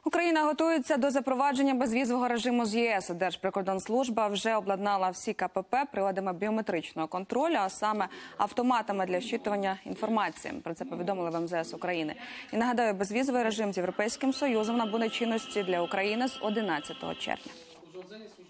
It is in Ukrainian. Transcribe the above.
Україна готується до запровадження безвізового режиму з ЄС. Держприкордонслужба вже обладнала всі КПП приладами біометричного контролю, а саме автоматами для щитування інформації. Про це повідомили в МЗС України. І нагадаю, безвізовий режим з Європейським Союзом набуде чинності для України з 11 червня.